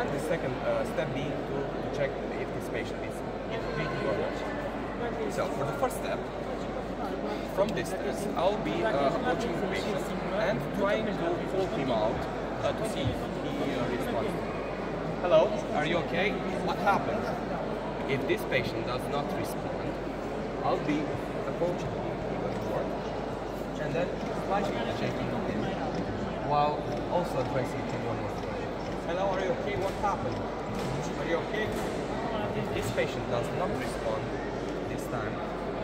And the second step being to check if this patient is breathing or not. So for the first step, from distance, I'll be approaching the patient and trying to pull him out to see if he responds. Hello, are you okay? What happened? If this patient does not respond, I'll be approaching him even more and then slightly checking him while also addressing him one more time. Hello, are you okay? What happened? Are you okay? If this patient does not respond this time,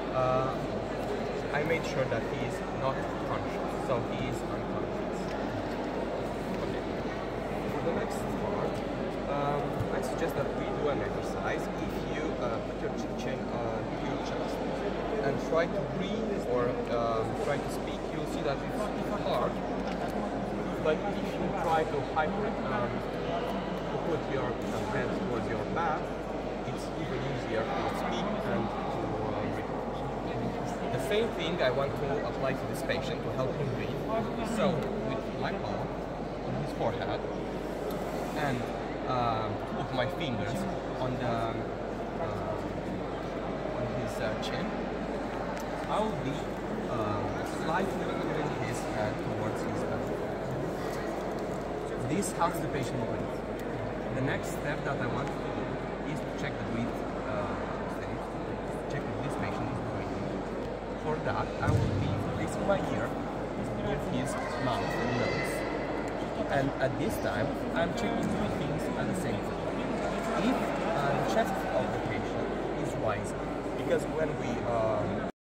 I made sure that he is not conscious, so he is unconscious. Okay. For the next part, I suggest that we do an exercise. If you put your chin on your chest and try to breathe or try to speak, you'll see that it's hard. But if you try to to put your hands towards your back, it's even easier to speak and to breathe. The same thing I want to apply to this patient to help him breathe. So with my palm on his forehead and two of my fingers on his chin, I will be slightly moving his head towards his belly. This helps the patient breathe. The next step that I want to do is to check the breath state, check if this patient is breathing. For that, I will be placing my ear near his mouth and nose. And at this time, I'm checking two things at the same time. If the chest of the patient is rising, because when we